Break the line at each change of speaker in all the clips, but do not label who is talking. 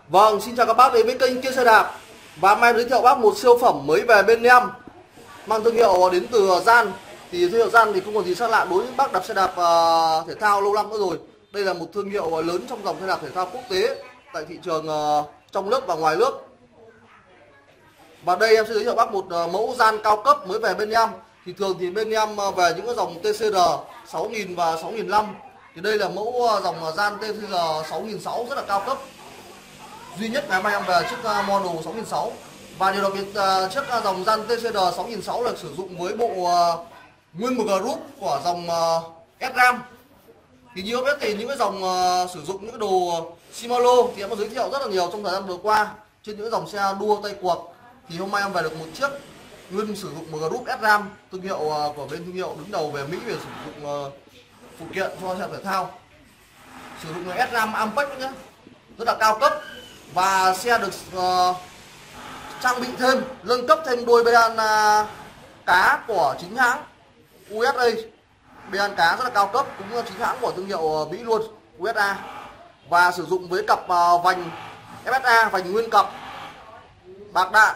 Vâng, xin chào các bác đến với kênh Kia Xe Đạp. Và hôm nay giới thiệu bác một siêu phẩm mới về bên em, mang thương hiệu đến từ Gian. Thì thương hiệu Gian thì không còn gì xa lạ đối với bác đạp xe đạp thể thao lâu năm nữa rồi. Đây là một thương hiệu lớn trong dòng xe đạp thể thao quốc tế tại thị trường trong nước và ngoài nước. Và đây em sẽ giới thiệu bác một mẫu Gian cao cấp mới về bên em. Thì thường thì bên em về những cái dòng TCR 6000 và 6005. Thì đây là mẫu dòng Gian TCR 6006 rất là cao cấp. Duy nhất ngày hôm nay em về chiếc model 6006. Và điều đặc biệt chiếc dòng Gian TCR 6006 là sử dụng với bộ nguyên một group của dòng S-Ram. Thì như biết thì những cái dòng sử dụng những cái đồ Shimano thì em có giới thiệu rất là nhiều trong thời gian vừa qua trên những dòng xe đua tay cuộc. Thì hôm nay em về được một chiếc nguyên sử dụng một group S-Ram, thương hiệu của bên thương hiệu đứng đầu về Mỹ về sử dụng phụ kiện cho xe thể thao. Sử dụng S-Ram Ampec nhé, rất là cao cấp. Và xe được trang bị thêm, nâng cấp thêm đuôi bean cá của chính hãng USA. Bean cá rất là cao cấp, cũng chính hãng của thương hiệu Mỹ luôn, USA. Và sử dụng với cặp vành FSA, vành nguyên cặp, bạc đạn,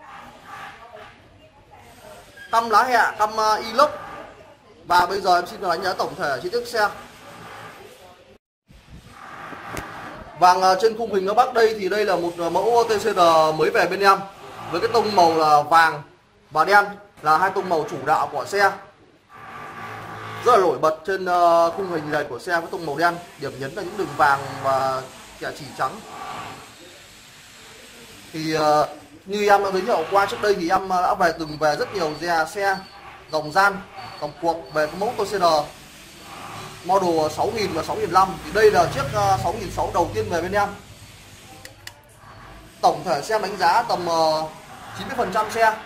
căm lá hẹ, căm inox. Và bây giờ em xin đánh giá tổng thể chi tiết xe. Vàng trên khung hình các bác đây thì đây là một mẫu TCR mới về bên em với cái tông màu là vàng và đen, là hai tông màu chủ đạo của xe, rất là nổi bật trên khung hình này của xe với tông màu đen. Điểm nhấn là những đường vàng và kẻ chỉ trắng. Thì như em đã giới thiệu qua trước đây thì em đã từng về rất nhiều xe dòng Gian, dòng cuộc về cái mẫu TCR model 6000 và 6005. Thì đây là chiếc 6006 đầu tiên về bên em. Tổng thể xe đánh giá tầm 90% xe.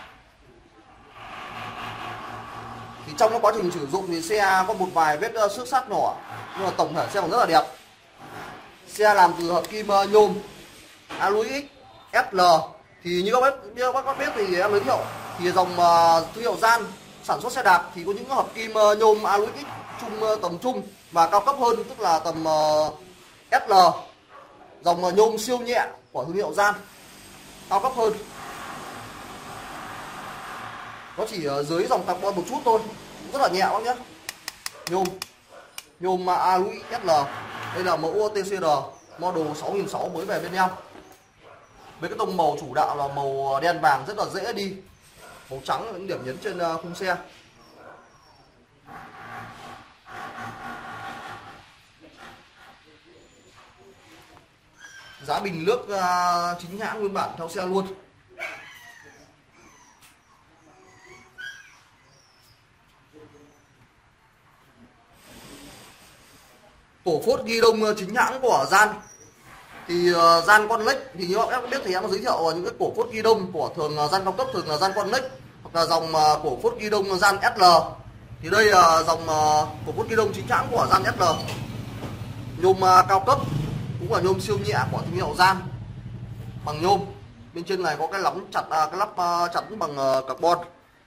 Thì trong cái quá trình sử dụng thì xe có một vài vết xước sát nhỏ, nhưng mà tổng thể xe còn rất là đẹp. Xe làm từ hợp kim nhôm Aluix SL. Thì như các bác biết thì em giới thiệu thì dòng thương hiệu Gian sản xuất xe đạp thì có những hợp kim nhôm Aluix tầm trung và cao cấp hơn, tức là tầm SL, dòng nhôm siêu nhẹ của thương hiệu Gian, cao cấp hơn. Nó chỉ ở dưới dòng carbon một chút thôi, rất là nhẹ bác nhé. Nhôm Aluix SL. Đây là mẫu TCR model 6006 mới về bên em. Với cái tông màu chủ đạo là màu đen vàng, rất là dễ đi. Màu trắng là những điểm nhấn trên khung xe. Giá bình nước chính hãng nguyên bản theo xe luôn. Cổ phốt ghi đông chính hãng của Gian. Thì Gian con lếch thì như em biết thì em có giới thiệu những cái cổ phốt ghi đông của thường Gian cao cấp, thường là Gian con lếch hoặc là dòng cổ phốt ghi đông Gian SL. Thì đây là dòng cổ phốt ghi đông chính hãng của Gian SL, nhôm cao cấp, cũng là nhôm siêu nhẹ của thương hiệu Gian, bằng nhôm. Bên trên này có cái lắm chặt, cái lắp chắn bằng carbon.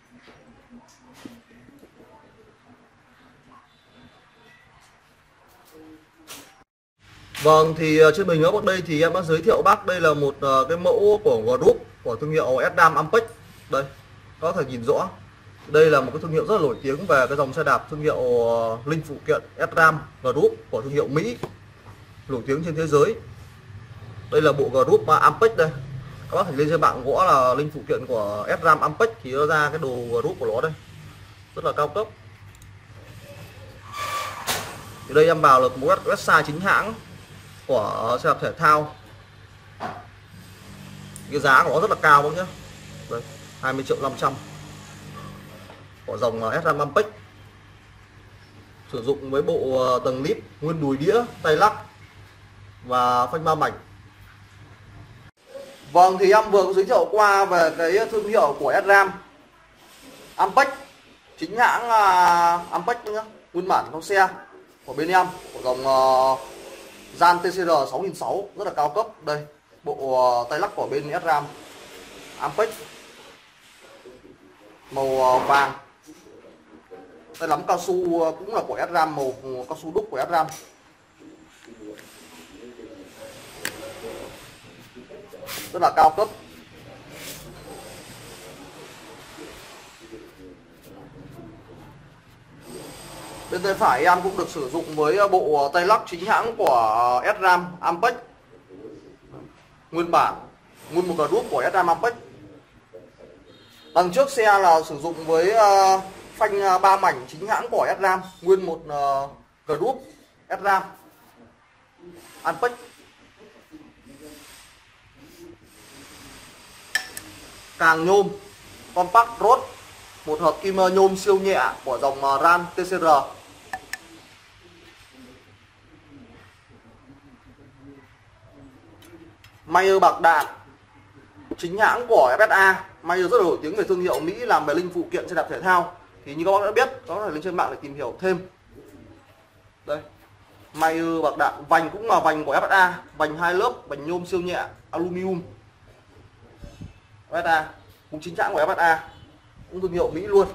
Vâng, thì trên bình ở bắc đây thì em đã giới thiệu bác đây là một cái mẫu của group của thương hiệu S-Ram Ampec. Đây, có thể nhìn rõ. Đây là một cái thương hiệu rất là nổi tiếng về cái dòng xe đạp, thương hiệu linh phụ kiện S-Ram Group của thương hiệu Mỹ, nổi tiếng trên thế giới. Đây là bộ group Ampec đây. Các bác phải lên trên mạng gõ là linh phụ kiện của S-Ram Ampec thì nó ra cái đồ group của nó đây. Rất là cao cấp. Thì đây em vào là một website chính hãng của xe đạp thể thao. Cái giá của nó rất là cao bác nhé. Đây, 20.500.000 của dòng S-Ram Ampec. Sử dụng với bộ tầng lip, nguyên đùi đĩa, tay lắc và phanh ba mảnh. Vâng, thì em vừa có giới thiệu qua về cái thương hiệu của S-Ram Ampec, chính hãng Ampec nhé, nguyên bản trong xe của bên em, của dòng Gian TCR 6006 rất là cao cấp. Đây, bộ tay lắc của bên S-Ram Ampec màu vàng. Tay nắm cao su cũng là của S-Ram, màu cao su đúc của S-Ram. rất là cao cấp. Bên tay phải em cũng được sử dụng với bộ tay lắc chính hãng của SRAM Ampex, nguyên bản, nguyên một group của SRAM Ampex. Đằng trước xe là sử dụng với phanh 3 mảnh chính hãng của SRAM, nguyên một group SRAM Ampex. Càng nhôm compact rod, một hợp kim nhôm siêu nhẹ của dòng Ran TCR. Mayer bạc đạn chính hãng của FSA. Mayer rất là nổi tiếng về thương hiệu Mỹ, làm về linh phụ kiện xe đạp thể thao. Thì như các bạn đã biết, có thể lên trên mạng để tìm hiểu thêm. Đây, Mayer bạc đạn, vành cũng là vành của FSA, vành 2 lớp, vành nhôm siêu nhẹ aluminum. FSA cũng chính hãng của FSA, cũng thương hiệu Mỹ luôn.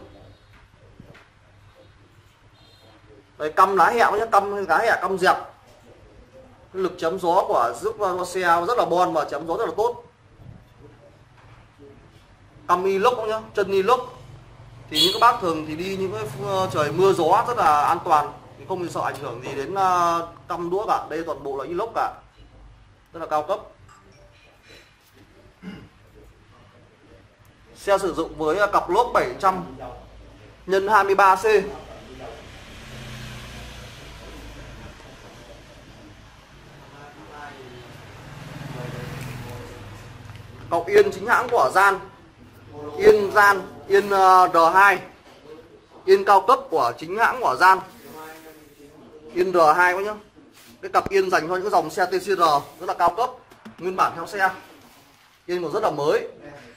Đây, căm lá hẹ nhé, căm lá hẹ căm dẹp. Lực chấm gió của giúp xe rất là bon và chấm gió rất là tốt. Căm inox nhá, chân inox. Thì những các bác thường thì đi những cái trời mưa gió rất là an toàn, thì không bị sợ ảnh hưởng gì đến căm đũa cả. Đây toàn bộ là inox cả, rất là cao cấp. Xe sử dụng với cặp lốp 700 x 23C. Cọc yên chính hãng của Gian, yên Gian, yên R2, yên cao cấp của chính hãng của Gian, yên R2 các nhá. Cái cặp yên dành cho những dòng xe TCR rất là cao cấp, nguyên bản theo xe, yên còn rất là mới.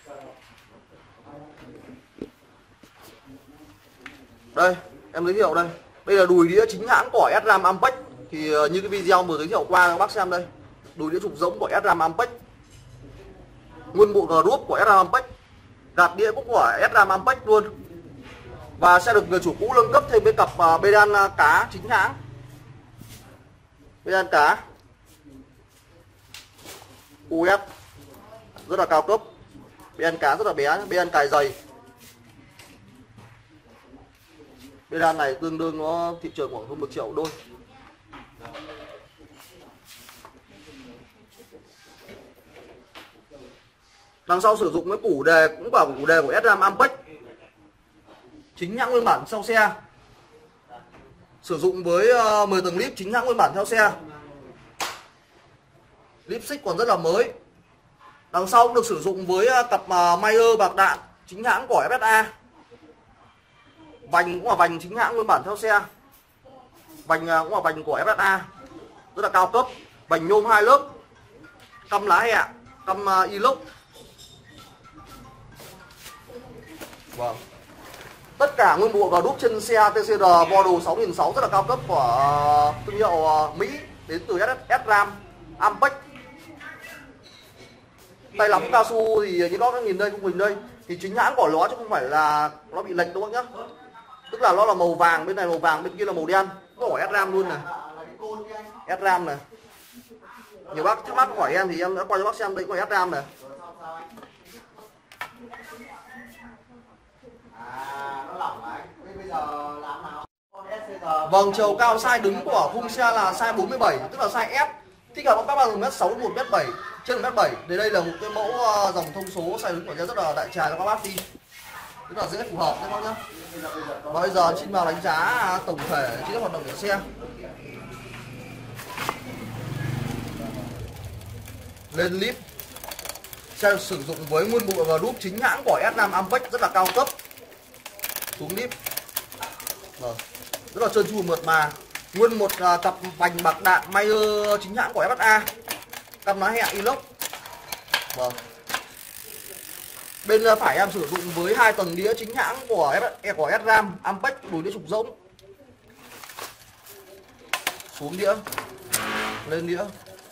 Đây, em giới thiệu đây. Đây là đùi đĩa chính hãng của SRAM Ampex. Thì như cái video vừa giới thiệu qua các bác xem đây. Đùi đĩa trục giống của SRAM Ampex, nguyên bộ group của SRAM Ampex, gạt đĩa cũng của SRAM Ampex luôn. Và sẽ được người chủ cũ nâng cấp thêm với cặp pedal cá chính hãng, pedal cá US rất là cao cấp, pedal cá rất là bé, pedal cài dày. Pedal này tương đương nó thị trường khoảng hơn 1 triệu đôi. Đằng sau sử dụng cái củ đề cũng bảo củ đề của SRAM Ampex, chính hãng nguyên bản sau xe. Sử dụng với 10 tầng lip chính hãng nguyên bản theo xe. Lip xích còn rất là mới. Đằng sau cũng được sử dụng với cặp Mayer bạc đạn chính hãng của FSA. Vành cũng là vành chính hãng nguyên bản theo xe. Vành cũng là vành của FSA, rất là cao cấp. Vành nhôm 2 lớp, căm lá hẹ, căm inox. Vâng. Tất cả nguyên bộ group trên xe TCR model 6006 rất là cao cấp của thương hiệu Mỹ, đến từ SRAM Ampex. Tay lắm cao su thì như các bác nhìn đây, khung hình đây thì chính hãng của nó chứ không phải là nó bị lệch đâu bác nhá. Tức là nó là màu vàng, bên này màu vàng, bên kia là màu đen. Nó của SRAM luôn này, SRAM này. Nhiều bác thắc mắc hỏi em thì em đã quay cho bác xem đây, có SRAM này. Vâng, chiều cao size đứng của khung xe là size 47, tức là size S, thích hợp các bạn từ mét 6 đến 1 mét 7, trên 1 mét 7. Thì đây là một cái mẫu dòng thông số size đứng của xe rất là đại trà cho các bác đi, rất là dễ phù hợp các bác nhá. Và bây giờ xin vào đánh giá tổng thể chi tiết hoạt động của xe. Lên lip, xe sử dụng với nguyên bộ group chính hãng của SRAM Ampex rất là cao cấp. Xuống lip, vâng, rất là trơn tru mượt mà. Nguyên một cặp vành bạc đạn Mayer chính hãng của FSA, căm lá hẹ inox. Vâng. Bên phải em sử dụng với 2 tầng đĩa chính hãng của SRAM Ampex, đùi đĩa trục rỗng. Xuống đĩa, lên đĩa.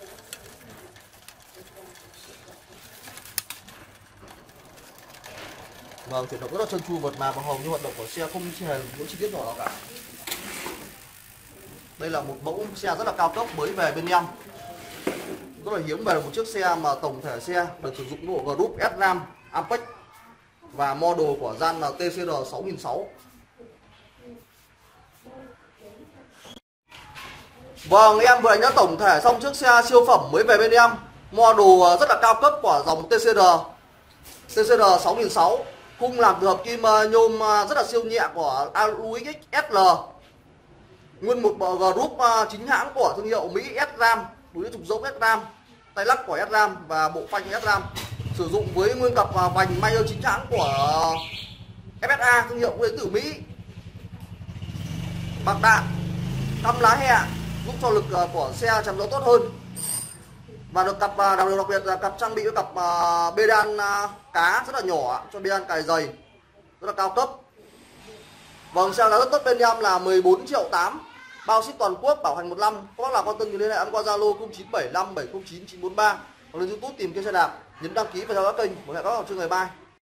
Vâng, chuyển động rất là trơn tru mượt mà và hầu như hoạt động của xe không hề những chi tiết nhỏ nào cả. Đây là một mẫu xe rất là cao cấp mới về bên em. rất là hiếm về một chiếc xe mà tổng thể xe được sử dụng bộ group S-Ram Apex và model của gian là TCR 6006. Vâng, em vừa đánh giá tổng thể xong chiếc xe siêu phẩm mới về bên em, model rất là cao cấp của dòng TCR 6006, khung làm từ hợp kim nhôm rất là siêu nhẹ của Aluix SL, nguyên một bộ group chính hãng của thương hiệu Mỹ S-Ram, đuôi trục rỗng S-Ram, tay lắc của S-Ram và bộ phanh S-Ram, sử dụng với nguyên cặp vành Mayer chính hãng của FSA, thương hiệu điện tử Mỹ, bạc đạn, căm lá hẹ giúp cho lực của xe chạm gió tốt hơn, và được cặp đặc biệt là cặp trang bị với cặp bê đan cá rất là nhỏ cho bê đan cài dày rất là cao cấp. Vâng, xe giá rất tốt bên em là 14.8 triệu, bao ship toàn quốc, bảo hành 1 năm. Các bác nào quan tâm thì liên hệ em qua Zalo 0975 709 943 hoặc lên YouTube tìm kiếm xe đạp, nhấn đăng ký và theo dõi kênh. Hẹn gặp các bạn trong ngày mai.